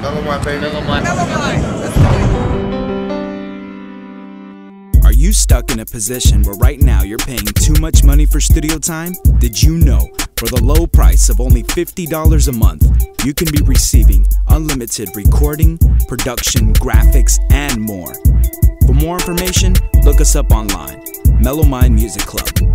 Mellow Mind, baby. Mellow Mind. Are you stuck in a position where right now you're paying too much money for studio time? Did you know, for the low price of only $50 a month, you can be receiving unlimited recording, production, graphics, and more? For more information, look us up online. Mellow Mind Music Club.